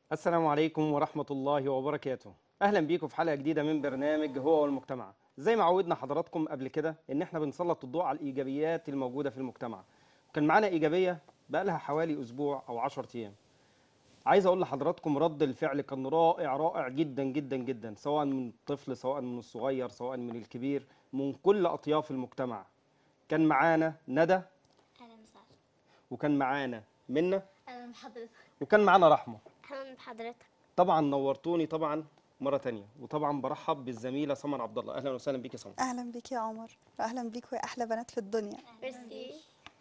السلام عليكم ورحمة الله وبركاته. أهلا بيكم في حلقة جديدة من برنامج هو والمجتمع. زي ما عودنا حضراتكم قبل كده إن إحنا بنسلط الضوء على الإيجابيات الموجودة في المجتمع. كان معانا إيجابية بقالها حوالي أسبوع أو 10 أيام. عايز أقول لحضراتكم رد الفعل كان رائع جدا جدا جدا، سواء من الطفل سواء من الصغير سواء من الكبير، من كل أطياف المجتمع. كان معانا ندى، اهلا وسهلا. وكان معانا منى، اهلا بحضرتك. وكان معانا رحمة. اهلا بحضرتك. طبعا نورتوني طبعا مرة تانية، وطبعا برحب بالزميلة سمر عبد الله. أهلا وسهلا بيك يا سمر. اهلا بيك يا عمر، واهلا بيك يا احلى بنات في الدنيا. ميرسي.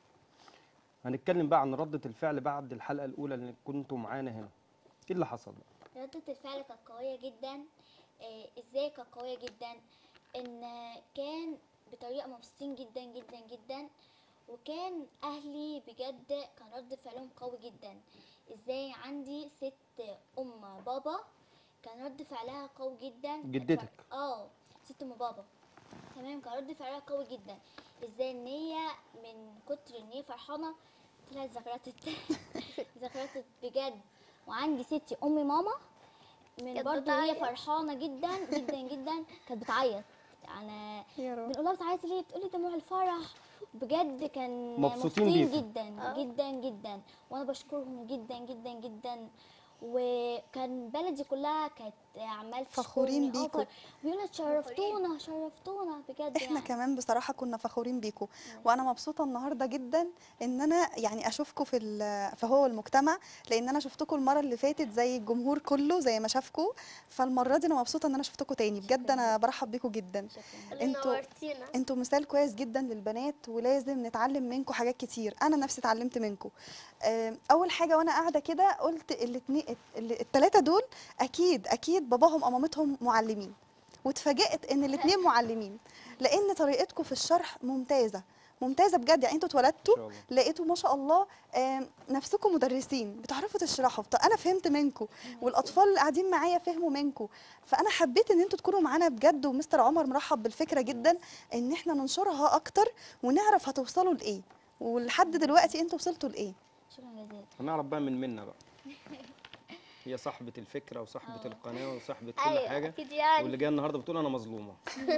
هنتكلم بقى عن ردة الفعل بعد الحلقة الأولى اللي كنتوا معانا هنا. إيه اللي حصل بقى؟ ردة الفعل كانت قوية جدا. ازاي كانت قوية جدا؟ ان كان بطريقة مبسوطين جدا جدا جدا، وكان اهلي بجد كان رد فعلهم قوي جدا. ازاي عندي ست بابا كان رد فعلها قوي جدا. جدتك؟ ست بابا. تمام، كان رد فعلها قوي جدا. ازاي ان هي من كتر ان هي فرحانه طلعت زغرتت بجد. وعندي ستي ماما من كانت برضه هي بتعيط. فرحانه جدا جدا جدا، كانت بتعيط. يعني يا رب. بنقول لها بتعيطي ليه؟ بتقولي دموع الفرح. بجد كان مبسوطين مبسوطين بيكم. جدا جدا جدا، وانا بشكرهم جدا جدا جدا. وكان بلدي كلها كانت عمال فخورين تشكرني. بيكوا. بيقولوا شرفتونا بجد. احنا يعني كمان بصراحه كنا فخورين بيكوا، وانا مبسوطه النهارده جدا ان انا يعني اشوفكم في هو المجتمع، لان انا شفتكم المره اللي فاتت زي الجمهور كله زي ما شافكم، فالمره دي انا مبسوطه ان انا شفتكم تاني. بجد انا برحب بيكوا جدا. شكرا. انتوا نورتينا. انتوا مثال كويس جدا للبنات، ولازم نتعلم منكم حاجات كتير. انا نفسي اتعلمت منكم. اول حاجه وانا قاعده كده قلت التلاته دول اكيد باباهم او مامتهم معلمين، واتفاجئت ان الاتنين معلمين، لان طريقتكم في الشرح ممتازه بجد. يعني انتوا اتولدتوا إن شاء الله. لقيتوا ما شاء الله نفسكم مدرسين بتعرفوا تشرحوا. انا فهمت منكم، والاطفال اللي قاعدين معايا فهموا منكم. فانا حبيت ان انتوا تكونوا معانا بجد، ومستر عمر مرحب بالفكره جدا ان احنا ننشرها اكتر ونعرف هتوصلوا لايه، ولحد دلوقتي انتوا وصلتوا لايه. شكرا جزيلا. هنعرف بقى من منى بقى. هي صاحبة الفكرة وصاحبة القناة وصاحبة كل ايوه حاجة، اكيد يعني. واللي جاية النهاردة بتقول أنا مظلومة.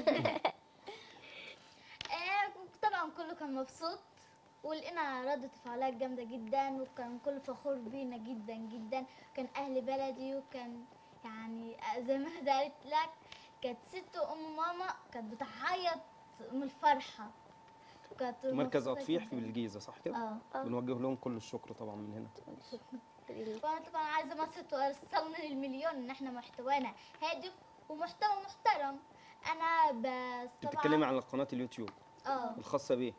طبعا كله كان مبسوط، ولقينا ردة فعلها جامدة جدا، وكان كله فخور بينا جدا جدا. كان أهل بلدي، وكان يعني زي ما أنا قالت لك كانت ست ماما كانت بتعيط من الفرحة. كانت مركز مبسوطة أطفيح جداً. في الجيزة، صح كده؟ بنوجه لهم كل الشكر طبعا من هنا. وانا طبعا عايزة مصر توصلنا للمليون، ان احنا محتوانا هادف ومحتوى محترم. انا بس أنت بتتكلمي طبعا عن قناة اليوتيوب اه الخاصة بيه،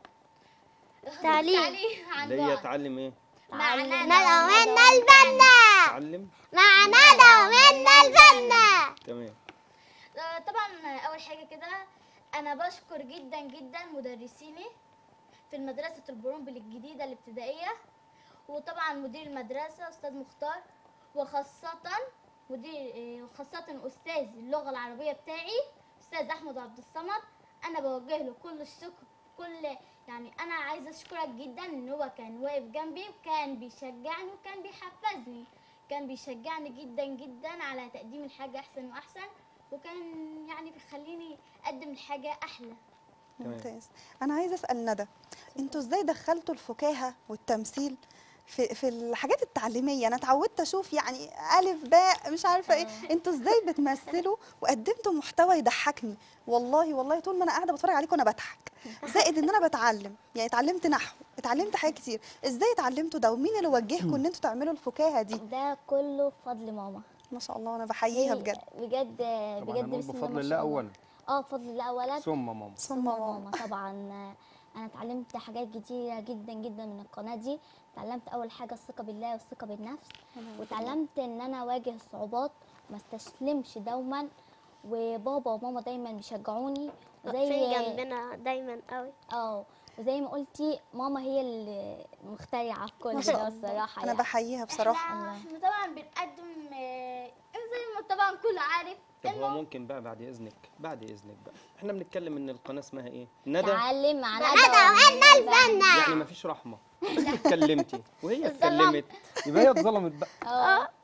تعليم. عن اللي هي بعد. تعلم إيه؟ معنا ومنا البنا. تعلم. معنا ومنا البنا. تمام. طبعا اول حاجه كده انا بشكر جدا جدا مدرسيني في مدرسه البرومبل الجديده الابتدائيه، وطبعا مدير المدرسه استاذ مختار، وخاصه وخاصه استاذ اللغه العربيه بتاعي استاذ احمد عبد الصمد. انا بوجه له كل الشكر. يعني انا عايزه اشكرك جدا ان هو كان واقف جنبي، وكان بيشجعني وكان بيحفزني. كان بيشجعني جدا جدا على تقديم الحاجه احسن واحسن، وكان يعني بيخليني اقدم الحاجه احلى. تمام. ممتاز. انا عايزه اسال ندى، انتوا ازاي دخلتوا الفكاهه والتمثيل في الحاجات التعليميه؟ انا اتعودت اشوف يعني الف باء مش عارفه ايه، انتوا ازاي بتمثلوا وقدمتوا محتوى يضحكني؟ والله طول ما انا قاعده بتفرج عليكم انا بضحك، زائد ان انا بتعلم، يعني اتعلمت نحو، اتعلمت حاجات كتير. ازاي اتعلمتوا ده، ومين اللي وجهكم ان انتوا تعملوا الفكاهه دي؟ ده كله بفضل ماما. ما شاء الله، انا بحييها هي بجد. بجد طبعا بجد هنقول بسم الله بفضل ما الله شاء الله. أولا بفضل الله اولا ثم ماما. ثم ماما. طبعا. انا اتعلمت حاجات كتيره جدا جدا من القناه دي. اتعلمت اول حاجه الثقه بالله والثقه بالنفس، واتعلمت ان انا اواجه الصعوبات وما استسلمش دوما. وبابا وماما دايما بيشجعوني، واقفين جنبنا دايما قوي. وزي ما قلتي ماما هي اللي مخترعه كل ما شاء ده الله، الصراحه. انا بحييها بصراحه. احنا طبعا بنقدم زي ما طبعا كله عارف طب هو ممكن بقى بعد إذنك بقى إحنا بنتكلم إن القناة اسمها إيه؟ ندى. تعلم على ومنا البنا. يعني مفيش رحمة. أنت اتكلمتي وهي اتكلمت، يبقى هي اتظلمت بقى.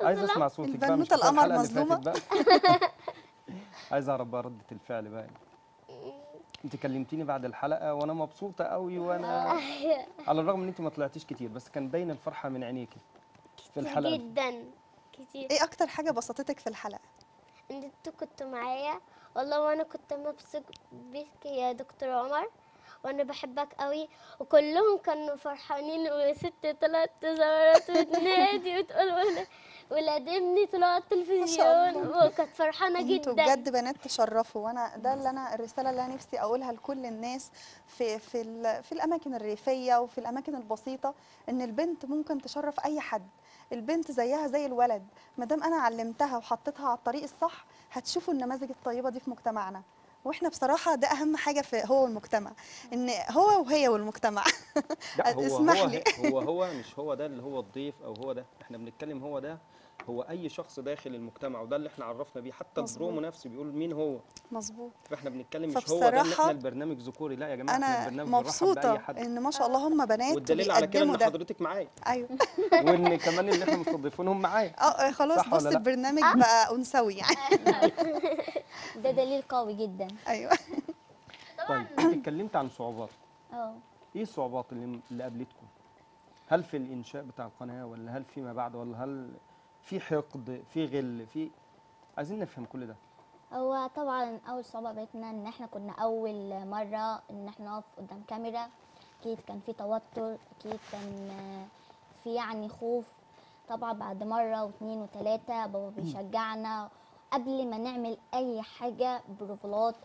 عايز اسمع صوتك بقى، مش البنوتة كفاية القمر الحلقة اللي مظلومة. فاتت بقى. عايز اعرف بقى ردة الفعل بقى. انت كلمتيني بعد الحلقة وانا مبسوطة قوي، وانا على الرغم ان انت ما طلعتيش كتير بس كان باين الفرحة من عينيكي في كتير الحلقة. جدا كتير. ايه اكتر حاجة بسطتك في الحلقة؟ ان انتوا كنتوا معايا والله، وانا كنت مبسوط بيك يا دكتور عمر، وانا بحبك قوي. وكلهم كانوا فرحانين، وست طلعت تزورت وتنادي وتقول ولاد ابني طلعوا على التلفزيون، الله. وكانت فرحانه انتوا جدا. بجد بنات تشرفوا، وانا ده اللي انا الرساله اللي انا نفسي اقولها لكل الناس في الاماكن الريفيه وفي الاماكن البسيطه، ان البنت ممكن تشرف اي حد. البنت زيها زي الولد، ما دام انا علمتها وحطيتها على الطريق الصح هتشوفوا النماذج الطيبه دي في مجتمعنا. واحنا بصراحه ده اهم حاجه في هو والمجتمع، ان هو وهي والمجتمع. لا هو اسمح هو لي. هو مش هو ده اللي هو الضيف او هو ده، احنا بنتكلم هو ده، هو اي شخص داخل المجتمع، وده اللي احنا عرفنا بيه. حتى مظبوط. البرومو نفسه بيقول مين هو. مظبوط. فاحنا بنتكلم مش هو ده ان احنا فبصراحه البرنامج ذكوري، لا يا جماعه احنا انا البرنامج بنرحب باي مبسوطه حد. ان ما شاء الله هم بنات والدليل على كده وبيقدموا ان ده. حضرتك معايا، ايوه. وان كمان اللي احنا مستضيفينهم معايا. خلاص صح ولا بص لا؟ البرنامج بقى انثوي يعني. ده دليل قوي جدا. ايوه. طيب انت اتكلمت عن صعوبات، اه ايه الصعوبات اللي قابلتكم؟ هل في الانشاء بتاع القناه، ولا هل فيما بعد، ولا هل في حقد، في غل، في عايزين نفهم كل ده. هو طبعا اول صعوبه قابلتنا ان احنا كنا اول مره ان احنا نقف قدام كاميرا. اكيد كان في توتر، اكيد كان في يعني خوف. طبعا بعد مره واثنين وثلاثه بابا بيشجعنا قبل ما نعمل اي حاجه، بروفولات،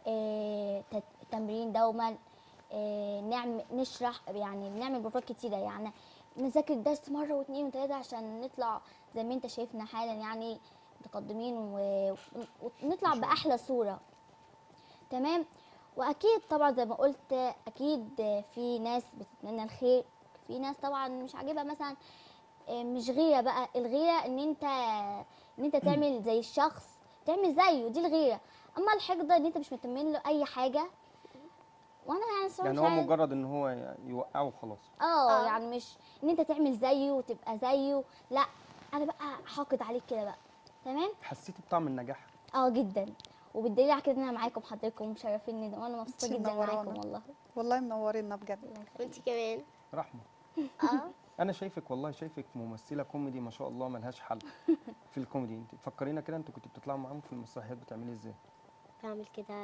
تمرين دوما، نعمل نشرح، يعني بنعمل بروفات كتيره، يعني نذاكر درس مره واثنين وثلاثه عشان نطلع زي ما انت شايفنا حالا، يعني متقدمين ونطلع باحلى صوره. تمام. واكيد طبعا زي ما قلت، اكيد في ناس بتتمنى الخير، في ناس طبعا مش عاجبها مثلا، مش غيره بقى، الغيره ان انت تعمل زي الشخص، تعمل زيه، دي الغيره. اما الحقد ان انت مش متمن له اي حاجه. وانا يعني صراحه يعني مش هو عايز- مجرد ان هو يوقعه وخلاص. يعني مش ان انت تعمل زيه وتبقى زيه، لا، انا بقى حاقد عليك كده بقى. تمام. حسيتي بطعم النجاح؟ جدا. وبالدليل على كده ان انا معاكم حضرتكم ومشرفيني، وانا مبسوطه انتي جدا معاكم منورانا. والله. والله منورينا بجد. وانت كمان. رحمه، اه انا شايفك والله، شايفك ممثله كوميدي ما شاء الله ملهاش حل. في الكوميدي انت فكرينا كده، انت كنت بتطلعوا معاهم في المسرحيات بتعملي ازاي؟ بعمل كده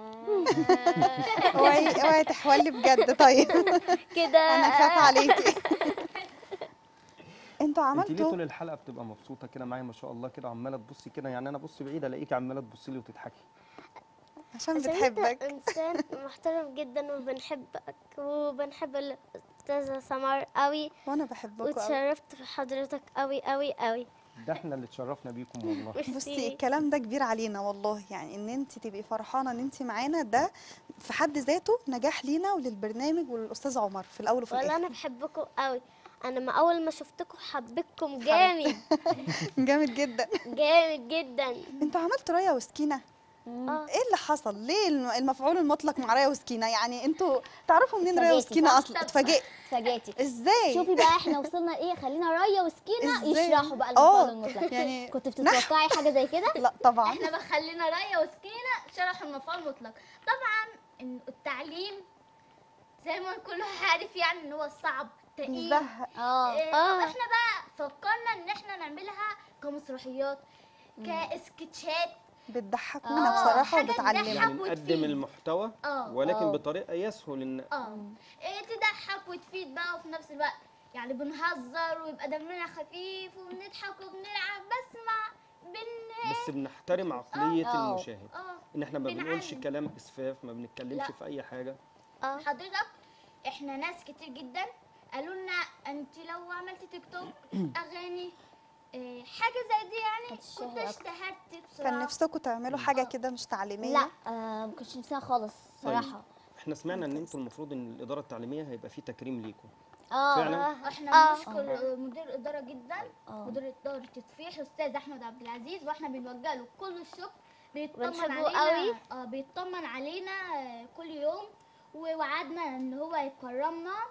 اوعي اوعي تحولي بجد. طيب كده. انا خاف عليكي. انتوا انت ليه عملتوا طول الحلقه بتبقى مبسوطه كده معايا ما شاء الله كده، عماله تبصي كده، يعني انا ابص بعيد الاقيكي عماله تبصي لي وتضحكي. عشان عشان انت بتحبك. انسان محترم جدا، وبنحبك وبنحب الاستاذه سمر قوي، وانا بحبكوا قوي. واتشرفت في حضرتك قوي قوي قوي. ده احنا اللي اتشرفنا بيكم والله. بصي الكلام ده كبير علينا والله، يعني ان انت تبقي فرحانه ان انت معانا، ده في حد ذاته نجاح لينا وللبرنامج وللاستاذ عمر في الاول وفي والله الاخر. انا بحبكم قوي. انا ما اول ما شفتكم حبيتكم جامد جامد جدا. جامد جدا. انتوا عملتوا رايه وسكينه، اه ايه اللي حصل؟ ليه المفعول المطلق مع رايه وسكينه؟ يعني انتوا تعرفوا منين رايه اتفاجئتي وسكينه صح؟ اصلا؟ اتفاجئت اتفاجئتي. ازاي؟ شوفي بقى احنا وصلنا لايه، خلينا رايه وسكينه إزاي؟ يشرحوا بقى المفعول آه، المطلق. يعني كنت بتتوقعي حاجه زي كده؟ لا طبعا. احنا بقى خلينا رايه وسكينه شرحوا المفعول المطلق. طبعا إن التعليم زي ما كل واحد عارف يعني ان هو صعب تقيل. بيزهق. طب احنا بقى فكرنا ان احنا نعملها كمسرحيات، كاسكتشات. بتضحكونا بصراحه حاجة وبتعلمنا. تضحك. يعني نقدم وتفيد. المحتوى اه ولكن بطريقه يسهل ان تضحك وتفيد بقى، وفي نفس الوقت يعني بنهزر ويبقى دمنا خفيف وبنضحك وبنلعب، بس بس بنحترم عقليه آه. المشاهد، ان احنا ما بنقولش بنعلم. كلام اسفاف، ما بنتكلمش لا. في اي حاجه. حضرتك احنا ناس كتير جدا قالوا لنا انت لو عملتي تيك توك اغاني حاجه زي دي يعني كنت هتشتهري أكتر. اشتهرت بصراحه. كان نفسكم تعملوا حاجه كده مش تعليميه؟ لا، ما كنتش نفسها خالص صراحه. احنا سمعنا ان انتوا المفروض ان الاداره التعليميه هيبقى فيه تكريم ليكم. اه فعلا؟ احنا بنشكر مدير الاداره جدا، آه. مدير اداره التصفيح الاستاذ احمد عبد العزيز، واحنا بنوجه له كل الشكر. بيطمن بنحبه علينا بيطمن علينا كل يوم، ووعدنا ان هو يكرمنا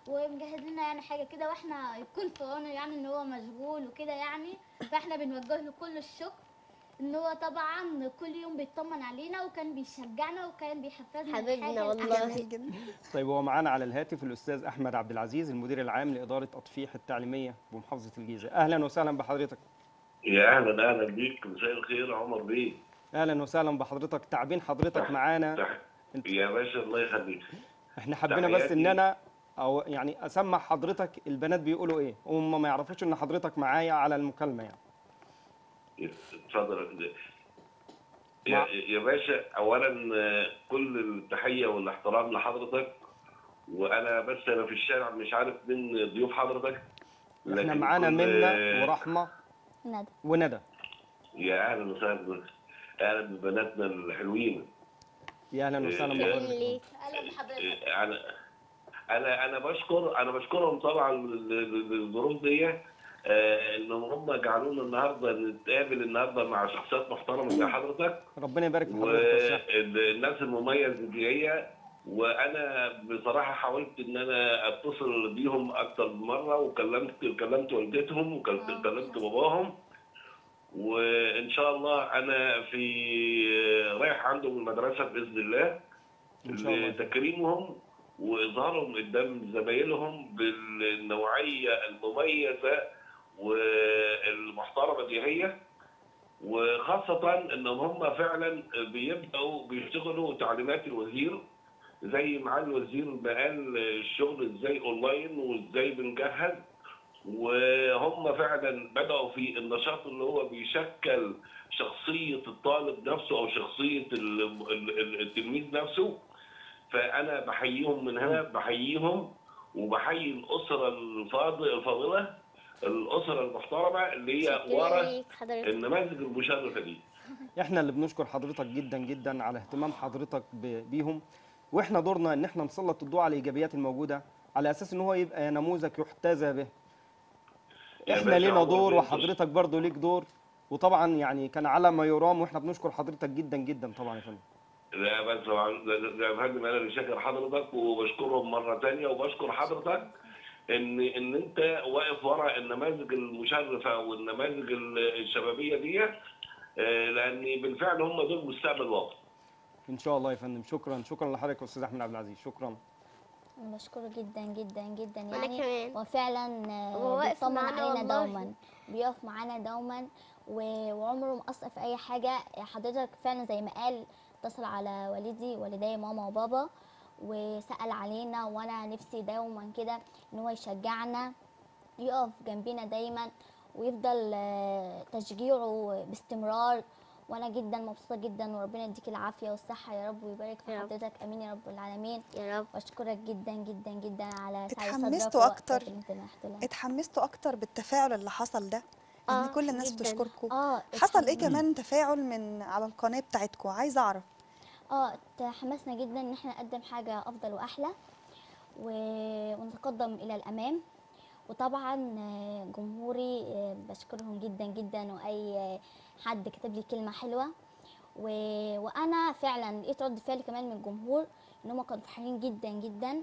ومجهز لنا يعني حاجه كده، واحنا يكون في عونه يعني ان هو مشغول وكده يعني، فاحنا بنوجه له كل الشكر ان هو طبعا كل يوم بيطمن علينا وكان بيشجعنا وكان بيحفزنا حبيبنا الحاجه والله. الأحسن. جميل جدا. طيب هو معانا على الهاتف الاستاذ احمد عبد العزيز، المدير العام لاداره اطفيح التعليميه بمحافظه الجيزه. اهلا وسهلا بحضرتك. يا اهلا بيك، مساء الخير يا عمر بيه. اهلا وسهلا بحضرتك، تعبين حضرتك تح... معانا. تح... انت يا باشا الله يخليك. احنا حبينا بس ان تحياتي. انا او يعني اسمع حضرتك البنات بيقولوا ايه، هم ما يعرفوش ان حضرتك معايا على المكالمه يعني. اتفضل يا مع... يا باشا. اولا كل التحيه والاحترام لحضرتك. وانا بس انا في الشارع مش عارف مين ضيوف حضرتك، احنا لكن معانا كل منى ورحمه ندى. وندى. يا اهلا وسهلا. اهلا ببناتنا الحلوين. يا اهلا وسهلا يا- شكرا بحضرتك. ليك. اهلا بحضرتك. انا بشكرهم طبعا للظروف دي، ان هم جعلونا النهارده نتقابل النهارده مع شخصيات محترمه زي حضرتك ربنا يبارك في حضرتك يا استاذ أحمد. والناس المميزه دي. وانا بصراحه حاولت ان انا اتصل بيهم اكتر من مره، وكلمت والدتهم وكلمت باباهم. وان شاء الله انا رايح عندهم المدرسه باذن الله ان شاء الله. لتكريمهم واظهارهم قدام زمايلهم بالنوعيه المميزه والمحترمه دي. وخاصه انهم هم فعلا بيبداوا بيشتغلوا تعليمات الوزير، زي معالي الوزير ما قال الشغل ازاي اونلاين وازاي بنجهز. وهم فعلا بدأوا في النشاط اللي هو بيشكل شخصية الطالب نفسه أو شخصية التلميذ نفسه. فأنا بحييهم من هنا، بحييهم وبحيي الأسرة الفاضلة، الأسرة المحترمة اللي هي شكرا ورا ليك حضرتك. النماذج المشرفة دي. احنا اللي بنشكر حضرتك جدا جدا على اهتمام حضرتك بيهم، واحنا دورنا ان احنا نسلط الضوء على الايجابيات الموجوده على اساس ان هو يبقى نموذج يحتذى به. يا احنا باشا لينا عمر دور بيه، وحضرتك برضو ليك دور، وطبعا يعني كان على ما يرام، واحنا بنشكر حضرتك جدا جدا طبعا يا فندم. لا بس طبعا يا فندم انا اللي شاكر حضرتك وبشكرهم مره ثانيه، وبشكر حضرتك ان انت واقف ورا النماذج المشرفه والنماذج الشبابيه دي، لان بالفعل هم دول مستقبل الوطن. ان شاء الله يا فندم. شكرا شكرا لحضرتك يا استاذ احمد عبد العزيز. شكرا. أنا بشكره جدا جدا جدا وأنا يعني. كمان. هو فعلا هو واقف بيطمن معانا علينا والله. دوما، بيقف معانا دوما وعمره ما قصر في اي حاجه. حضرتك فعلا زي ما قال اتصل على والدي ماما وبابا وسأل علينا، وانا نفسي دوما كده ان هو يشجعنا، يقف جنبنا دايما ويفضل تشجيعه باستمرار. وانا جدا مبسوطه جدا، وربنا يديك العافيه والصحه يا رب ويبارك في يا رب. حضرتك، امين يا رب العالمين. يا رب. واشكرك جدا جدا جدا على سعي اتحمستوا صدرك ووقتك اكتر اللي انت سمحت لنا. اتحمستوا اكتر بالتفاعل اللي حصل ده، ان كل الناس جدا. بتشكركم. اه حصل ايه اتحمس- كمان تفاعل من على القناة بتاعتكم؟ عايزه اعرف. تحمسنا جدا ان احنا نقدم حاجه افضل واحلى ونتقدم الى الامام. وطبعا جمهوري بشكرهم جدا جدا، واي حد كتب لي كلمه حلوه وانا فعلا لقيت رد فعل كمان من الجمهور ان هم كانوا فرحانين جدا جدا.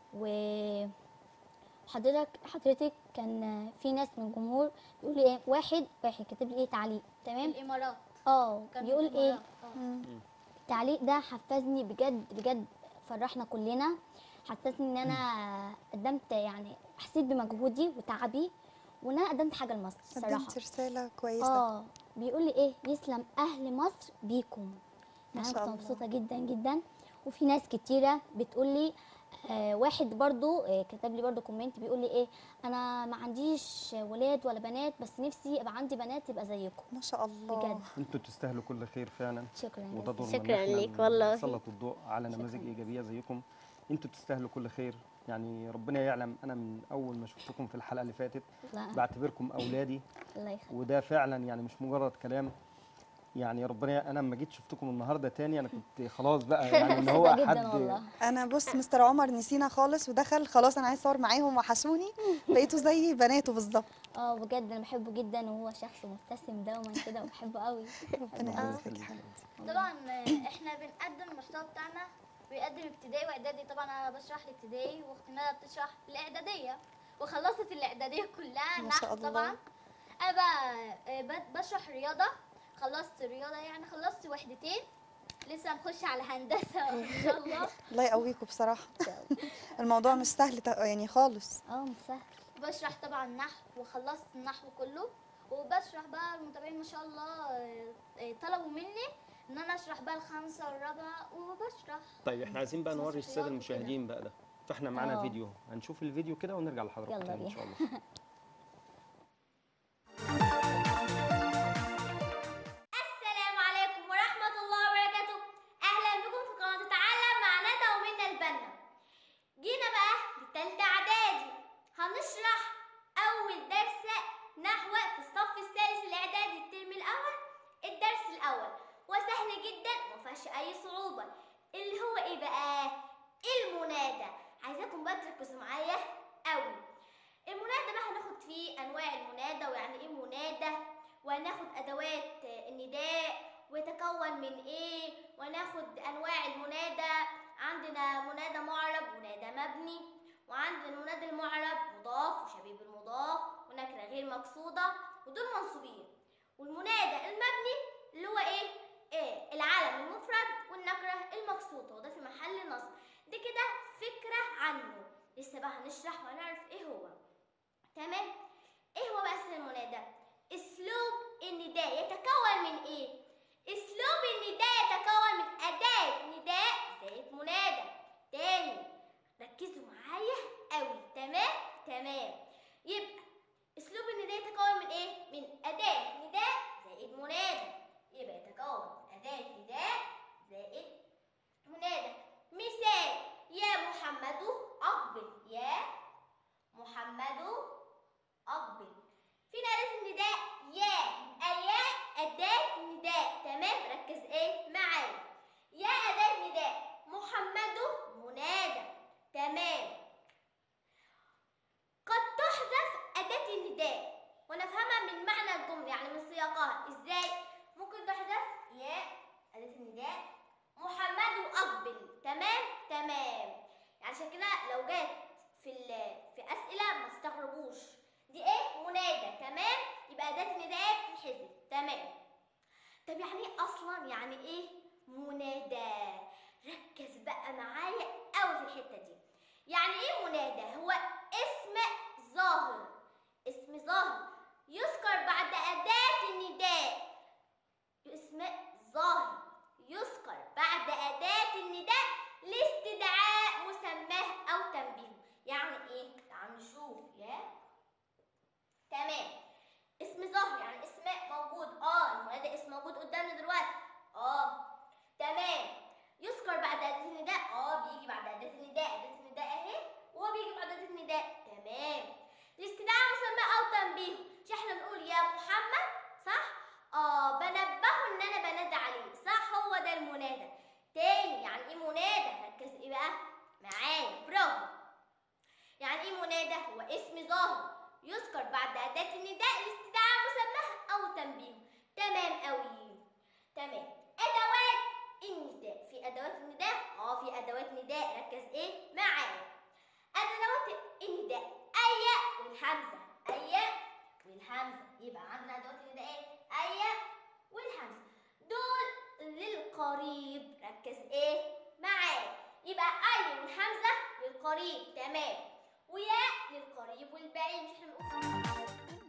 حضرتك كان في ناس من الجمهور بيقول لي ايه، واحد كاتب لي ايه تعليق تمام، الامارات كان بيقول ايه الإمارات. التعليق ده حفزني بجد بجد، فرحنا كلنا، حسسني ان انا قدمت يعني حسيت بمجهودي وتعبي وان انا قدمت حاجه لمصر الصراحه. قدمت رسالة كويسة. بيقول لي ايه، يسلم اهل مصر بيكم. ما يعني شاء انا كنت الله. مبسوطه جدا جدا. وفي ناس كتيره بتقول لي واحد برضو كتب لي برضو كومنت بيقول لي ايه، انا ما عنديش ولاد ولا بنات بس نفسي يبقى عندي بنات يبقى زيكم. ما شاء الله. بجد انتوا تستاهلوا كل خير فعلا، شكرا وده جدا. دورنا ان شكراً احنا ليك والله. نسلط الضوء على نماذج ايجابيه زيكم. انتوا تستاهلوا كل خير، يعني ربنا يعلم انا من اول ما شفتكم في الحلقه اللي فاتت لا، بعتبركم اولادي، الله يخليك. وده فعلا يعني مش مجرد كلام. يعني ربنا، انا لما جيت شفتكم النهارده تاني انا كنت خلاص بقى يعني ان هو مبسوطة جدا حد. والله. انا بص مستر عمر نسينا خالص ودخل خلاص، انا عايز اصور معاهم وحشوني، بقيتوا زي بناته بالظبط. بجد انا بحبه جدا، وهو شخص مبتسم دوما كده وبحبه قوي. ربنا ربنا يعزك يا يخليك. حبيبتي. طبعا احنا بنقدم المحتوى بتاعنا بيقدم ابتدائي واعدادي. طبعا انا بشرح الابتدائي واختي ندى بتشرح الاعداديه، وخلصت الاعداديه كلها ما شاء نحو الله. طبعا. انا بقى بشرح رياضه، خلصت رياضه يعني، خلصت وحدتين، لسه هنخش على هندسه ان شاء الله. الله يقويكم بصراحه. الموضوع مش سهل يعني خالص. مش سهل. بشرح طبعا نحو وخلصت النحو كله، وبشرح بقى المتابعين ما شاء الله طلبوا مني ان انا اشرح بقى الخامسه والرابعه وبشرح. طيب احنا عايزين بقى نوري الساده رياض وكده. المشاهدين بقى ده، فاحنا معانا فيديو، هنشوف الفيديو كده ونرجع لحضراتكم يلا تاني ان بينا. شاء الله. السلام عليكم ورحمة الله وبركاته. أهلا بكم في قناة تتعلم مع ندى ومنى البنا. جينا بقى لتالتة إعدادي، هنشرح أول درس نحو في الصف الثالث الإعدادي الترم الأول. الدرس الأول وسهل جدا ومفيهاش أي صعوبة، اللي هو إيه بقى؟ المنادى. عايزاكم بقى تركزوا معايا أوي. المنادى بقى هناخد فيه أنواع المنادى ويعني إيه منادى، وهناخد أدوات النداء ويتكون من إيه، وناخد أنواع المنادى. عندنا منادى معرب ومنادى مبني، وعندنا المنادى المعرب مضاف وشبيه بالمضاف ونكرة غير مقصودة ودول منصوبين. والمنادى المبني اللي هو إيه العلم المفرد والنكرة المقصودة وده في محل نصب. دي كده فكرة عنه، لسه بقى هنشرح وهنعرف إيه هو. تمام؟ إيه هو بقى اسم المنادى؟ اسلوب النداء يتكون من ايه؟ اسلوب النداء يتكون من اداة نداء زائد منادى. تاني ركزوا معايا قوي. تمام. يبقى اسلوب النداء يتكون من ايه؟ من اداة نداء زائد منادى. يبقى يتكون من اداة نداء زائد منادى. مثال: يا محمد اقبل. يا محمد اقبل. فين أداة النداء؟ يا أداة نداء. تمام؟ ركز معايا. يا أداة نداء، محمد منادى. تمام. قد تحذف أداة النداء ونفهمها من معنى الجملة، يعني من سياقها. إزاي؟ ممكن تحذف يا أداة النداء محمد أقبل. تمام. يعني عشان كده لو جت في أسئلة ما تستغربوش، دي منادى. تمام؟ يبقى أداة النداء بتتحذف. تمام. طب يعني ايه أصلا؟ يعني ايه منادى؟ ركز بقى معايا قوي في الحتة دي. يعني ايه منادى؟ هو اسم ظاهر يذكر بعد أداة النداء. اسم ظاهر يذكر بعد أداة النداء لاستدعاء مسماه أو تنبيهه. يعني ايه؟ تعالوا نشوف. تمام. اسم ظاهر يعني اسم موجود. المنادى اسم موجود قدامنا دلوقتي. تمام. يذكر بعد أداة النداء. بيجي بعد أداة النداء. أداة النداء أهي وهو بيجي بعد أداة النداء. تمام. لاستدعاء مسمى أو تنبيهه. مش احنا بنقول يا محمد؟ صح؟ بنبهه إن أنا بنادى عليه. صح، هو ده المنادى. تاني، يعني إيه منادى؟ ركز بقى معايا. برافو. يعني إيه منادى؟ هو اسم ظاهر يذكر بعد أداة النداء لاستدعاء مسماه أو تنبيهه. تمام أوي. تمام. أدوات النداء. في أدوات النداء؟ في أدوات نداء. ركز معايا. أدوات النداء أي والهمزة. يبقى عندنا أدوات النداء أي والهمزة. دول للقريب. ركز معايا. يبقى أي والهمزة للقريب. تمام. ويا للقريب والبعيد. مش احنا بنقول.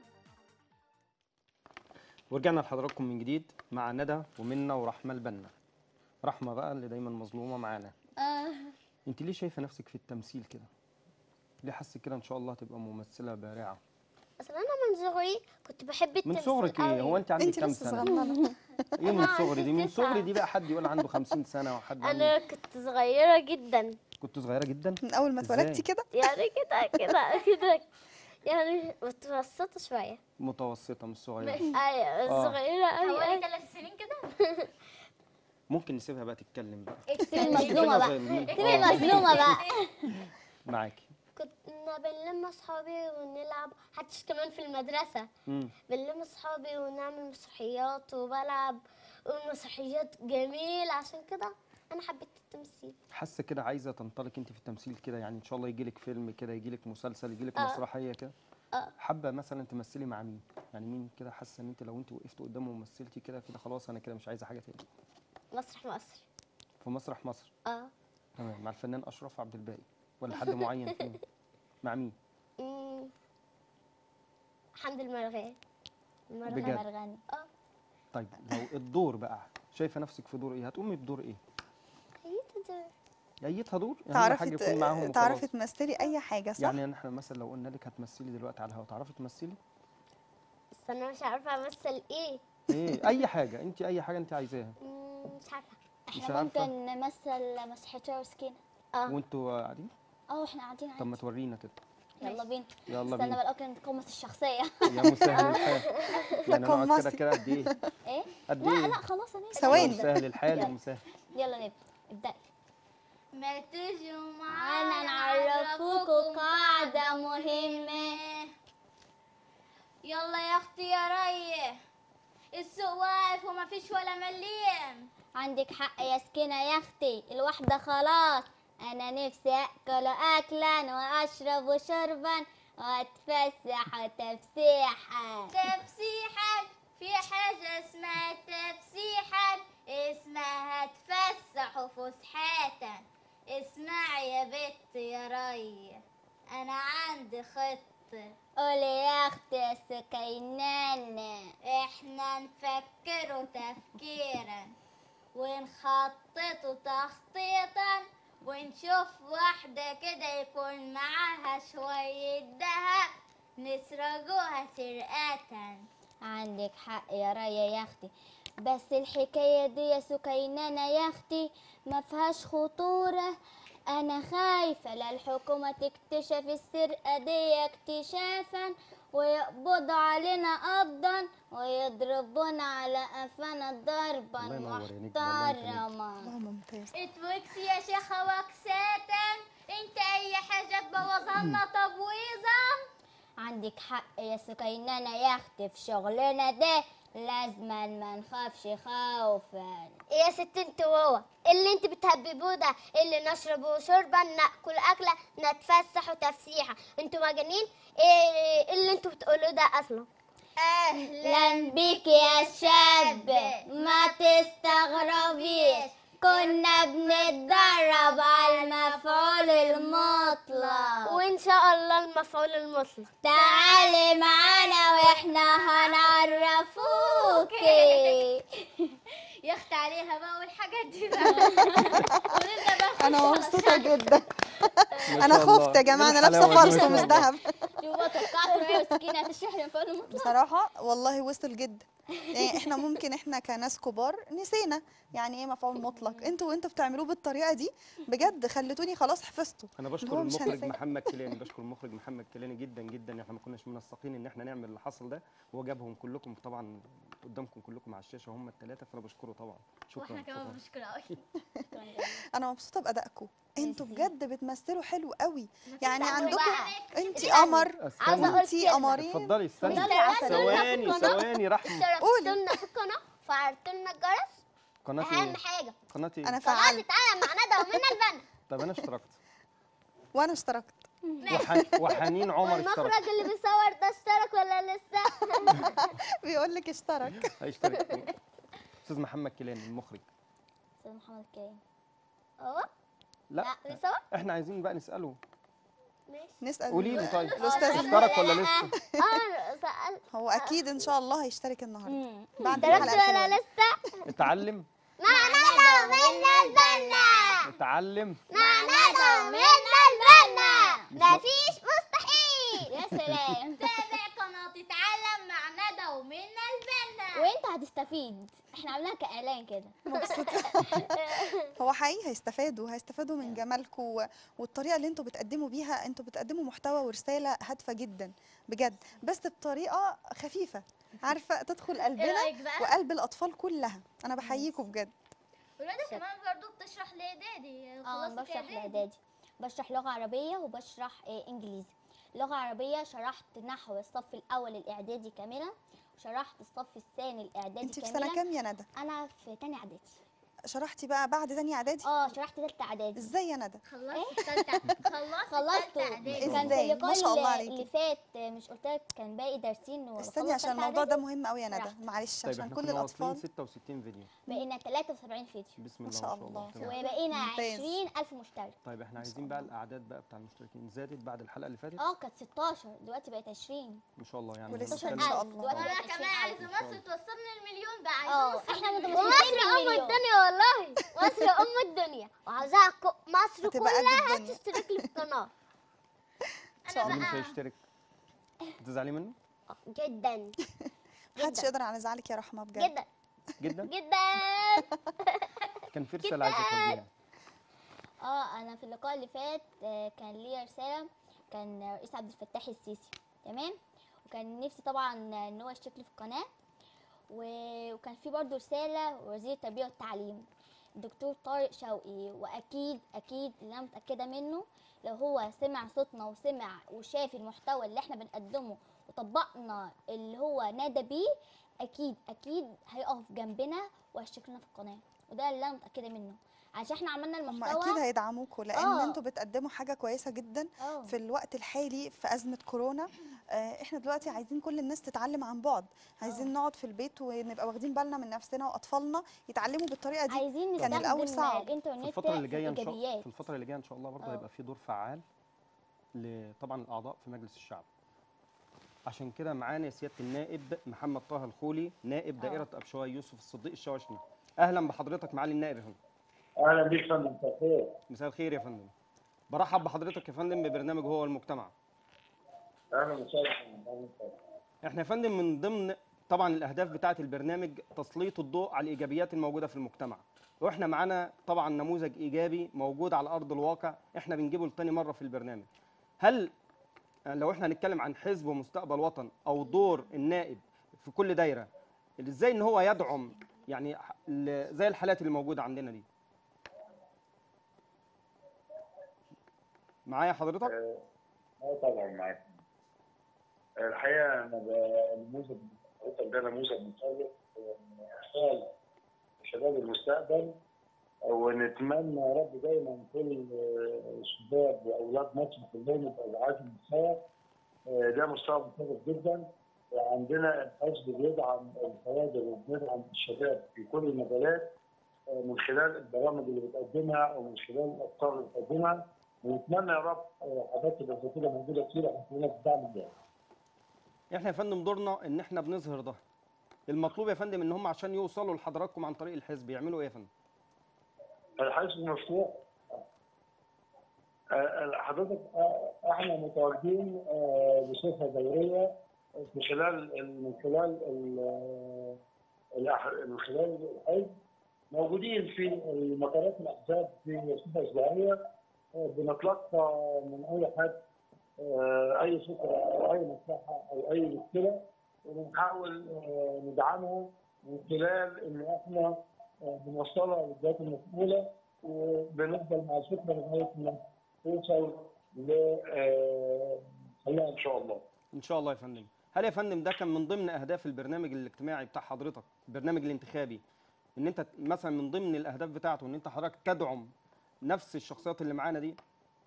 ورجعنا لحضراتكم من جديد مع ندى ومنى ورحمه البنا. رحمه بقى اللي دايما مظلومه معانا. انت ليه شايفه نفسك في التمثيل كده؟ ليه حاسه كده ان شاء الله تبقى ممثله بارعه؟ اصل انا من صغري كنت بحب من التمثيل صغرك ايه؟ قوي. هو انت عندك انت كام لسه سنه؟ صغننه. ايه من أنا صغري دي؟ من عندي صغري 9. دي بقى حد يقول عنده 50 سنه وحد انا كنت صغيره جدا، كنت صغيره جدا. من اول ما إزاي؟ اتولدتي كده. يعني كده يعني متوسطه شويه. متوسطه مش صغيره. ايوه صغيره قوي. حوالي 3 سنين كده. ممكن نسيبها بقى تتكلم بقى. مظلومه بقى. مظلومه بقى. معاكي. كنا بنلم اصحابي ونلعب، حتى كمان في المدرسه بنلم اصحابي ونعمل مسرحيات وبلعب، والمسرحيات جميله عشان كده انا حبيت التمثيل. حاسه كده عايزه تنطلق انت في التمثيل كده، يعني ان شاء الله يجيلك فيلم كده، يجيلك مسلسل، يجيلك مسرحيه كده؟ حابه مثلا تمثلي مع مين؟ يعني مين كده حاسه ان انت لو انت وقفت قدامه ومثلتي كده كده خلاص انا كده مش عايزه حاجه تاني؟ مسرح مصر. في مسرح مصر. اه. تمام، مع الفنان اشرف عبد الباقي ولا حد معين فيهم؟ مع مين؟ مم. حمد المرغني. بجد؟ مرغني. طيب لو الدور بقى، شايفه نفسك في دور ايه؟ هتقومي بدور ايه؟ ايتها دور، اهم تعرفي حاجه يكون معاهم تعرفي وخلاص. تمثلي اي حاجه صح؟ يعني احنا مثلا لو قلنا لك هتمثلي دلوقتي على الهوا، تعرفي تمثلي؟ بس انا مش عارفه امثل ايه. ايه اي حاجه، انت اي حاجه انت عايزاها. مش عارفه. مش احنا عارفة؟ ممكن نمثل مسرحية وسكينة. وانتوا قاعدين؟ احنا قاعدين طب ما عادي. تورينا كده. يلا بينا. يلا استنى بينا. بقى الأول كده نتقمص الشخصية. يا مسهل الحال. يعني نقعد كده تقمصي. كده قد ايه؟ ايه؟ قد لا ايه؟ لا خلاص انا ثواني. مسهل الحال يلا. ومسهل. يلا نبدأ. ابدأي. ما تجوا معانا معانا نعرفوكوا قاعدة مهمة. يلا يا اختي يا ريه، السوق واقف ومفيش ولا مليم. عندك حق يا سكينة يا اختي، الواحدة خلاص. انا نفسي اكل اكلا واشرب شربا واتفسح تفسيحا. تفسيحا، في حاجة اسمها تفسيحا، اسمها تفسح فسحاتا. اسمعي يا بت يا ريه، انا عندي خطة. قولي يا اختي سكينان. احنا نفكروا تفكيرا ونخططوا تخطيطا، ونشوف واحدة كده يكون معاها شوية دهب نسرقوها سرقة. عندك حق يا رايا يا اختي، بس الحكاية دي يا سكينانة يا اختي ما فيهاش خطورة. انا خايفة لا الحكومة تكتشف السرقة دي اكتشافا ويقبضوا علينا قبضا ويضربونا على قفانا ضربا الله ينور يا نجم، والله انت نجم. محترما. الله ممتاز. اتوكسي يا شيخة وكساتا، انت اي حاجة تبوظها لنا تبويظة. عندك حق يا سكينانة يا اختي، في شغلنا ده لازما ما نخافش خوفا. ايه يا ست انت وهو اللي انت بتهببوه ده؟ اللي نشربه شربا ناكل اكله نتفسح تفسيحه، انتوا مجانين؟ ايه اللي انتوا بتقولوه ده اصلا؟ اهلا بك يا شاب، ما تستغربيش، كنا بنتدرب على المفعول المطلق. وان شاء الله المفعول المطلق. تعالي معانا واحنا هنعرفوكي. يا اختي عليها بقى والحاجات دي بقى. ونبدأ بقى نخش انا على مبسوطه جدا. ما انا شاء الله. خفت يا جماعه، إيه انا لابسه الحلاوة دي؟ فرصه ما مش شاء الله. ذهب. شوفوا توقعتوا ايه وسكينة هتشرح لي مفعول المطلق. بصراحه والله وصل جدا. يعني احنا ممكن احنا كناس كبار نسينا يعني ايه مفعول مطلق، انتوا بتعملوه بالطريقه دي بجد خلتوني خلاص حفظته. انا اللي بشكر هو مش المخرج هنساه. محمد كيلاني، بشكر المخرج محمد كيلاني جدا جدا. احنا ما كناش منسقين ان احنا نعمل اللي حصل ده، هو جابهم كلكم طبعا قدامكم كلكم على الشاشه هم الثلاثه، فانا بشكره طبعا. شكرا. واحنا كمان شكراً. بنشكر قوي. انا مبسوطه بادائكم، انتوا ميرسي. بجد بتمثلوا حلو قوي. يعني تعالوا عندكم بقى. انتي قمر استنى. وانتي قمرين. اتفضلي استني. اشتركتوا لنا في ثواني القناة. ثواني رحمه. اشتركتوا لنا في القناه، فعلتوا لنا الجرس، قناتي اهم ايه؟ حاجه. قناتي انا ايه؟ قناه فعلت تتعلم مع ندى ومنى البنا. طب انا اشتركت. وانا اشتركت. وحنين عمر اشترك. والمخرج اللي بيصور ده اشترك ولا لسه؟ بيقول لك اشترك. هيشترك. استاذ محمد كيلاني المخرج. استاذ محمد كريم. لا بيصور؟ احنا عايزين بقى نساله. ماشي. نسال قولي لي طيب، الأستاذ اشترك ولا لسه؟ سأل. هو اكيد ان شاء الله هيشترك النهارده بعد اشتركت الحلقه الحلوه ولا دي. لسه؟ اتعلم مع ندى ومنى البنا. اتعلم. مع ندى ومنى البنا مفيش مستحيل. يا سلام. تابع قناة تتعلم مع ندى ومنى البنا. وانت هتستفيد، احنا عاملينها كاعلان كده. مبسوطه. هو حقيقي هيستفادوا من جمالكم والطريقه اللي انتوا بتقدموا بيها. انتوا بتقدموا محتوى ورساله هادفه جدا بجد، بس بطريقه خفيفه عارفه تدخل ايه قلبنا رايك بقى؟ وقلب الاطفال كلها. انا بحييكم بجد. ولادة كمان برضو بتشرح لاعدادي. خلصت بشرح اعدادي. الاعدادي، بشرح لغه عربيه وبشرح انجليزي. لغه عربيه شرحت نحو الصف الاول الاعدادي كاملا، وشرحت الصف الثاني الاعدادي انت في كاملا. سنه كام يا ندى؟ انا في تاني اعدادي. شرحتي بقى بعد تانية اعدادي؟ شرحت تالتة اعدادي. ازاي يا ندى؟ خلصت تالتة خلصت خلصت. تالتة إعدادي. كان إزاي؟ في ما شاء الله اللقاء عليكي. اللي فات مش قلت لك كان باقي دارسين استني عشان الموضوع ده مهم قوي يا ندى، شرحت. معلش طيب عشان احنا كل كنا واصلين الاطفال. 66 فيديو. بقينا 73 فيديو بسم ما الله شاء ما شاء الله. الله. تمام. وبقينا ممتاز. 20,000 مشترك. طيب احنا عايزين بقى الاعداد بقى بتاع المشتركين زادت بعد الحلقه اللي فاتت؟ كانت 16 دلوقتي بقت 20. ما شاء الله يعني ولسه نتكلم- إن شاء 16,000 الله. دلوقتي وانا بقت كمان 20,000. عايزه إن شاء مصر الله. توصلنا المليون بقى، عايزه نوصل احنا للمليون. متمسكين مصر ام الدنيا والله، مصر ام الدنيا، وعايزاها مصر هتبقى قد كلها الدنيا. تشترك لي في القناه. ان شاء اللي الله. مش هيشترك تزعلي منه؟ جدا محدش يقدر على زعلك يا رحمه بجد. جدا جدا. جدا. كان في رساله عايزه توديها. انا في اللقاء اللي فات كان ليا رساله. كان رئيس عبد الفتاح السيسي، تمام، وكان نفسي طبعا ان هو يشترك لي في القناه. وكان في برضه رساله وزير التربيه والتعليم الدكتور طارق شوقي، واكيد اكيد اللي انا متاكده منه لو هو سمع صوتنا وسمع وشاف المحتوى اللي احنا بنقدمه وطبقنا اللي هو نادى بيه، اكيد اكيد هيقف جنبنا وهيشترك لنا في القناه. وده اللي انا متاكده منه عشان احنا عملنا هم المحتوى. اكيد هيدعموكوا لان آه. انتوا بتقدموا حاجه كويسه جدا اه في الوقت الحالي في ازمه كورونا. احنا دلوقتي عايزين كل الناس تتعلم عن بعد، عايزين نقعد في البيت ونبقى واخدين بالنا من نفسنا واطفالنا يتعلموا بالطريقه دي. عايزين كان الأول نستخدم صعب. الانترنت في الفتره اللي جايه الايجابيات. في الفتره اللي جايه ان شاء الله برضه آه. هيبقى في دور فعال طبعا الاعضاء في مجلس الشعب. عشان كده معانا سياده النائب محمد طه الخولي، نائب دائره ابشواي يوسف الصديق الشواشني. اهلا بحضرتك معالي النائب يا فندم. اهلا بيك يا فندم. مساء الخير. مساء الخير يا فندم. برحب بحضرتك يا فندم ببرنامج هو المجتمع. اهلا وسهلا. احنا يا فندم من ضمن طبعا الاهداف بتاعه البرنامج تسليط الضوء على الايجابيات الموجوده في المجتمع، واحنا معانا طبعا نموذج ايجابي موجود على ارض الواقع احنا بنجيبه لتاني مره في البرنامج. هل لو احنا هنتكلم عن حزب ومستقبل وطن او دور النائب في كل دايره، ازاي ان هو يدعم يعني زي الحالات اللي موجوده عندنا دي؟ معايا حضرتك؟ طبعا معاك. الحقيقه انا النموذج ده نموذج مشرف اطفال شباب المستقبل، ونتمنى يا رب دايما كل شباب واولاد مصر كلهم يبقوا على المستوى ده مستوى مشرف جدا. وعندنا الحزب بيدعم الكوادر وبيدعم الشباب في كل المجالات من خلال البرامج اللي بتقدمها ومن خلال الافكار اللي بتقدمها، ونتمنى يا رب حاجات تبقى زي كده موجوده كتير عشان الناس تدعم ده. احنا يا فندم دورنا ان احنا بنظهر ده. المطلوب يا فندم ان هم عشان يوصلوا لحضراتكم عن طريق الحزب يعملوا ايه يا فندم؟ الحزب مفتوح. حضرتك احنا متواجدين بصفه دوريه من خلال الحزب، موجودين في مقرات الاحزاب في صفه اسبوعيه، بنتلقى من اي حد اي فكره او اي مصلحه او اي مشكله، وبنحاول ندعمه من خلال ان احنا بنوصلها للجهات المسؤوله، وبنفضل مع الفكره لغايه ما توصل لحلها ان شاء الله. ان شاء الله يا فندم. هل يا فندم ده كان من ضمن اهداف البرنامج الاجتماعي بتاع حضرتك، البرنامج الانتخابي، ان انت مثلا من ضمن الاهداف بتاعته ان انت حضرتك تدعم نفس الشخصيات اللي معانا دي؟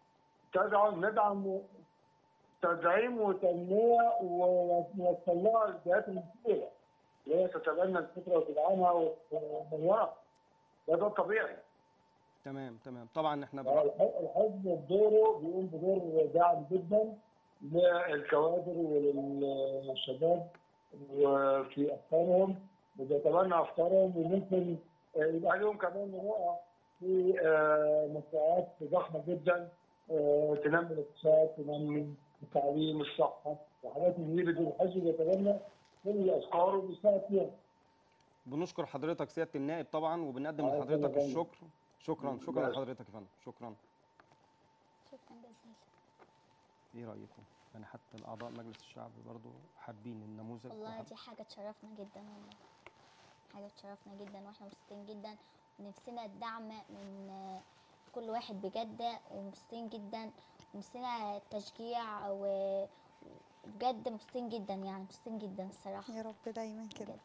ندعم تدعيم وتنميه ونوصلها للجهات المسؤوله اللي هي تتبنى الفكره وتدعمها وتنورها. ده الطبيعي. تمام تمام. طبعا احنا الحزب دوره بيقوم بدور داعم جدا للكوادر وللشباب وفي افكارهم، وبيتبنى افكارهم، وممكن يبقى عليهم كمان رؤى في مشروعات ضخمه جدا تنمي الاقتصاد، تنمي التعليم، الصحه، وحاجات من دي بدون الحزب يتبنى كل الافكار وبيساعد فيها. بنشكر حضرتك سياده النائب طبعا، وبنقدم لحضرتك الشكر. شكرا لحضرتك يا فندم. شكرا جزيلا. ايه رايكم؟ يعني حتى الاعضاء مجلس الشعب برضو حابين النموذج. والله دي حاجه تشرفنا جدا، والله حاجه تشرفنا جدا، واحنا مبسوطين جدا ونفسنا الدعم من كل واحد بجد، ومبسوطين جدا ونفسنا التشجيع، وبجد مبسوطين جدا، يعني مبسوطين جدا الصراحه. يا رب دايما كده. بجد.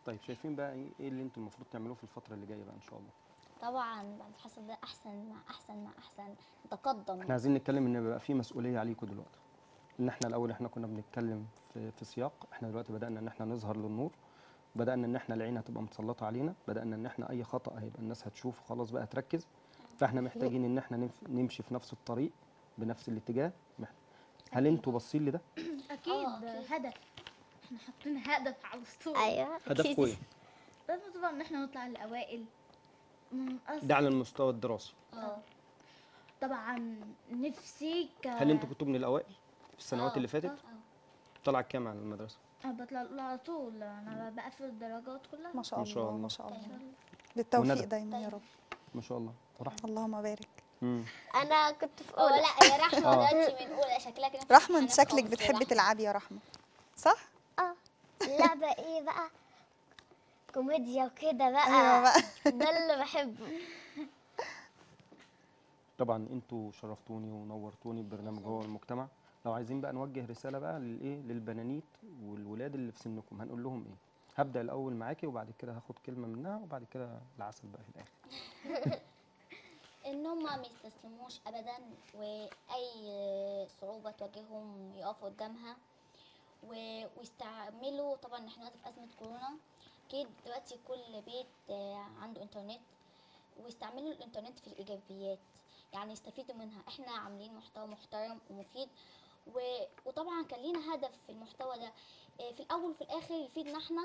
طيب شايفين بقى ايه اللي انتوا المفروض تعملوه في الفتره اللي جايه بقى ان شاء الله؟ طبعا بعد الحصل ده احسن مع احسن مع احسن نتقدم. احنا عايزين نتكلم ان بقى في مسؤوليه عليكم دلوقتي. ان احنا الاول احنا كنا بنتكلم في سياق، احنا دلوقتي بدانا ان احنا نظهر للنور، بدانا ان احنا العين هتبقى متسلطه علينا، بدانا ان احنا اي خطا هيبقى الناس هتشوفه خلاص بقى تركز. فاحنا محتاجين ان احنا نمشي في نفس الطريق بنفس الاتجاه. هل انتوا باصين لده؟ اكيد هدف، احنا حاطين هدف على الصوره. ايوه هدفكم ايه؟ لازم طبعا ان احنا نطلع الاوائل. ده على المستوى الدراسي. طبعا نفسي هل انتوا كنتوا من الاوائل في السنوات اللي فاتت؟ اه طلع كام على المدرسه؟ انا بطلع على طول، انا بقفل الدرجات كلها. ما شاء ما شاء الله الله. ما شاء الله. بالتوفيق وندى؟ دايما يا رب. ما شاء الله. ورحمه. اللهم بارك. انا كنت في اه اولى. لا يا رحمه دلوقتي من اولى شكلها كده في رحمه، انت امتحانات شكلك خالص يا بتحبي رحمة. تلعبي يا رحمه، صح؟ اللعبه ايه بقى؟ كوميديا وكده بقى. ايوه بقى. ده اللي بحبه. طبعا انتوا شرفتوني ونورتوني ببرنامج هو المجتمع. لو عايزين بقى نوجه رساله بقى للبنانيت والولاد اللي في سنكم، هنقول لهم ايه؟ هبدا الاول معاكي وبعد كده هاخد كلمه منها وبعد كده العسل بقى في الاخر. ان هم ما يستسلموش ابدا، واي صعوبه تواجههم يقفوا قدامها ويستعملوا. طبعا احنا دلوقتي في ازمه كورونا، اكيد دلوقتي كل بيت عنده انترنت، ويستعملوا الانترنت في الايجابيات، يعني يستفيدوا منها. احنا عاملين محتوى محترم ومفيد، وطبعا كان لينا هدف في المحتوى ده في الاول وفي الاخر يفيدنا احنا،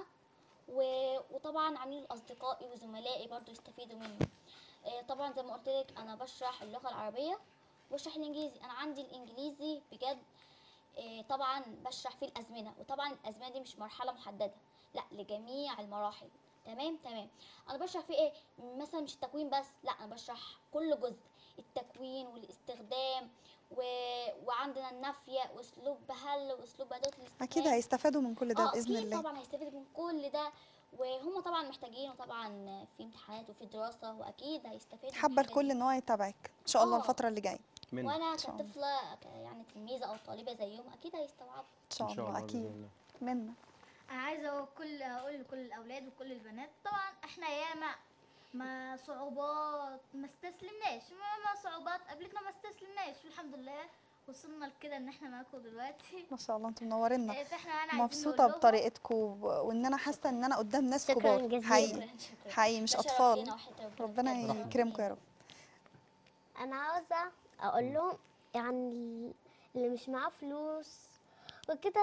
وطبعا عاملين اصدقائي وزملائي برضو يستفيدوا منه. طبعا زي ما قلت لك انا بشرح اللغه العربيه وبشرح الانجليزي. انا عندي الانجليزي بجد طبعا بشرح فيه الازمنه، وطبعا الازمنه دي مش مرحله محدده، لا لجميع المراحل. تمام. انا بشرح فيه ايه؟ مثلا مش التكوين بس، لا انا بشرح كل جزء، التكوين والاستخدام وعندنا النافيه واسلوب هل واسلوب اداه الاستفهام. اكيد هيستفادوا من كل ده باذن اكيد الله. طبعا هيستفيدوا من كل ده، وهم طبعا محتاجينه طبعا في امتحانات وفي دراسه، واكيد هيستفيدوا من حابه الحاجة الكل دي. ان هو يتابعك ان شاء الله آه. الفتره اللي جايه. منى. وانا إن شاء الله. كطفله يعني تلميذه او طالبه زيهم اكيد هيستوعبوا. ان شاء الله بإذن اكيد. الله. منا. انا عايزه اقول لكل الاولاد وكل البنات، طبعا احنا ياما ما صعوبات ما استسلمناش، ما صعوبات قابلتنا ما استسلمناش، والحمد لله وصلنا لكده ان احنا معاكم دلوقتي. ما شاء الله انتم منورينا. فاحنا عايزين مبسوطه نقول لهم بطريقتكم وان انا حاسه ان انا قدام ناس شكراً كبار جزيلاً. حقيقي شكرا. حقيقي مش ده شرف اطفال. لينا وحياة ربنا بجد شرف يكرمكم يا لينا. رب. انا عاوزه اقول لهم يعني اللي مش معاه فلوس وكده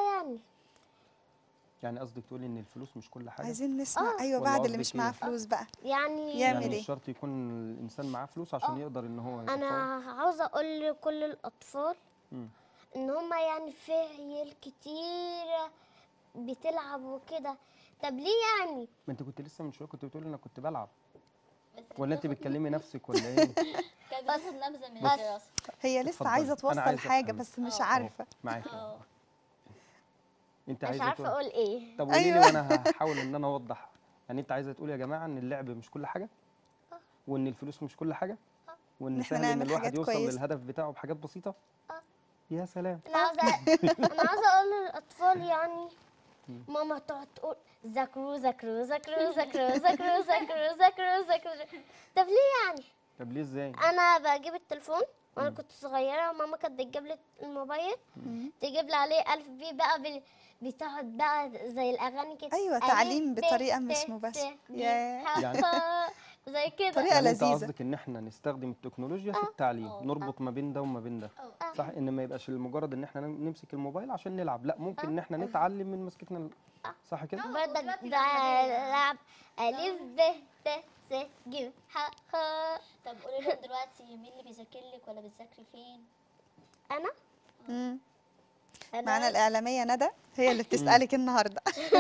يعني قصدك تقولي ان الفلوس مش كل حاجه؟ عايزين نسمع. ايوه ولا بعد اللي قصدك مش معاه إيه؟ فلوس بقى يعني يعمل يعني إيه؟ مش شرط يكون الانسان معاه فلوس عشان يقدر ان هو انا يتفوق؟ عاوزه اقول لكل الاطفال مم. ان هما يعني في عيال كتير بتلعب وكده. طب ليه يعني؟ ما انت كنت لسه من شويه كنت بتقولي انا كنت بلعب، بس ولا انت بتاخد- بتكلمي نفسك ولا ايه؟ كانت بتاخد نبذه من بس. الدراسه. هي لسه اتفضلي. عايزه أنا توصل عايز حاجه أفهم. بس مش آه. عارفه. معاك. اه انت مش عايزه عارفه تقول. اقول ايه. طب قولي لي أيوة. وانا هحاول ان انا اوضح. يعني انت عايزه تقولي يا جماعه ان اللعب مش كل حاجه، وان الفلوس مش كل حاجه، وان إن إحنا سهل ان نعمل الواحد حاجات يوصل كويسة. للهدف بتاعه بحاجات بسيطه. يا سلام. انا عاوزه اقول للاطفال يعني ماما تقعد تقول ذاكروا ذاكروا ذاكروا ذاكروا ذاكروا ذاكروا ذاكروا ذاكروا. طب ليه يعني؟ طب ليه ازاي؟ انا بجيب التليفون وانا كنت صغيره، ماما كانت بتجيب لي الموبايل تجيب لي عليه الف ب بقى بتقعد بقى زي الاغاني كده. ايوه ألف تعليم ب بطريقه ت مش س مباشره. ج ياه. ح يعني- خ زي كده. طريقة يعني انت لذيذة. قصدك ان احنا نستخدم التكنولوجيا في التعليم، نربط ما بين ده وما بين ده، صح؟ ان ما يبقاش المجرد ان احنا نمسك الموبايل عشان نلعب، لا ممكن ان احنا نتعلم من مسكتنا صح كده؟ برضك دلوقتي ده الأغلبية. لعب الف ب ت س ج ح خ. طب قولي لهم دلوقتي مين اللي بيذاكر لك ولا بتذاكري فين؟ انا مم. انا معانا الاعلاميه ندى هي اللي بتسالك النهارده.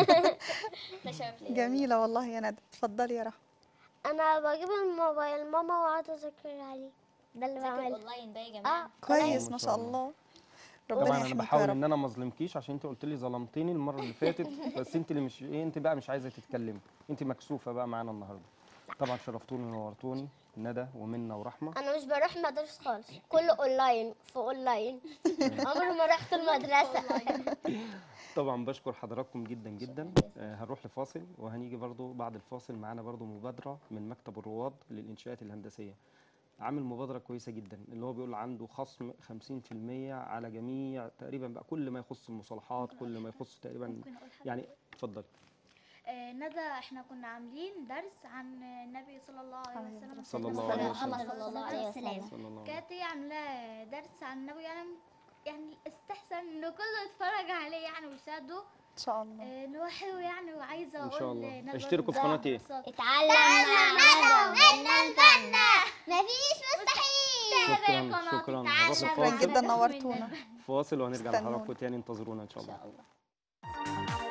ده شرف ليا. جميله والله يا ندى. اتفضلي يا رحمه. انا بجيب الموبايل ماما واقعد اذاكر عليه. ده اللي بتذاكر بعمله. اونلاين بقى يا جماعه. كويس ما ما شاء شاء الله. الله. ربنا طبعا انا يحميك يا بحاول رب. ان انا ما اظلمكيش عشان انت قلت لي ظلمتيني المره اللي فاتت، بس انت اللي مش ايه، انت بقى مش عايزه تتكلمي، انت مكسوفه بقى معانا النهارده. طبعا شرفتوني ونورتوني ندى ومنى ورحمه. انا مش بروح مدرسة خالص، كله اونلاين في اونلاين. عمري ما رحت المدرسة. طبعا بشكر حضراتكم جدا جدا. هنروح لفاصل وهنيجي برضو بعد الفاصل معانا برضو مبادره من مكتب الرواد للانشاءات الهندسيه. عامل مبادره كويسه جدا اللي هو بيقول عنده خصم 50% على جميع تقريبا بقى كل ما يخص المصطلحات، كل ما يخص تقريبا يعني. اتفضل. ندى، احنا كنا عاملين درس عن النبي صلى الله عليه وسلم. صلى الله عليه وسلم. محمد صلى الله عليه وسلم. صلى الله عليه كانت هي عاملاه درس عن النبي، يعني استحسن انه كله يتفرج عليه يعني ويشاهده. ان شاء الله. ان هو حلو يعني، وعايزه ان اقول شاء الله. ندى اشتركوا في برضه قناه ايه؟ اتعلم مع ندى ومن البنا، مفيش مستحيل. شكرا شكرا. هنروح شكرا لفاصل. جدا، نورتونا. فاصل وهنرجع استنونا. لحضراتكم تاني، انتظرونا ان شاء الله.